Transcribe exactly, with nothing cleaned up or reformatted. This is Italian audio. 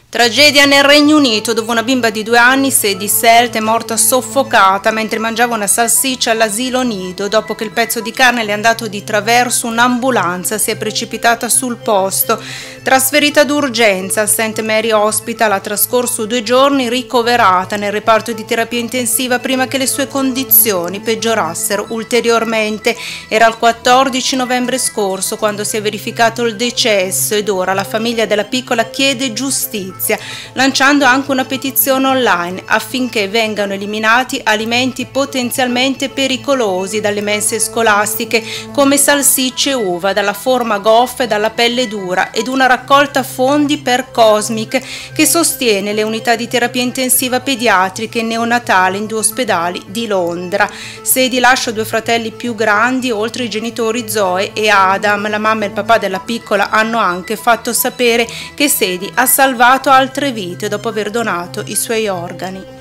Tragedia nel Regno Unito, dove una bimba di due anni, Sadie Selt, è morta soffocata mentre mangiava una salsiccia all'asilo nido. Dopo che il pezzo di carne le è andato di traverso, un'ambulanza si è precipitata sul posto. Trasferita d'urgenza al Saint Mary Hospital, ha trascorso due giorni ricoverata nel reparto di terapia intensiva prima che le sue condizioni peggiorassero ulteriormente. Era il quattordici novembre scorso quando si è verificato il decesso ed ora la famiglia della piccola chiede giustizia, lanciando anche una petizione online affinché vengano eliminati alimenti potenzialmente pericolosi dalle mense scolastiche come salsicce e uva, dalla forma goffa e dalla pelle dura, ed una raccolta fondi per Cosmic, che sostiene le unità di terapia intensiva pediatriche e neonatale in due ospedali di Londra. Sadie lascia due fratelli più grandi, oltre ai genitori Zoe e Adam. La mamma e il papà della piccola hanno anche fatto sapere che Sadie ha salvato altre vite dopo aver donato i suoi organi.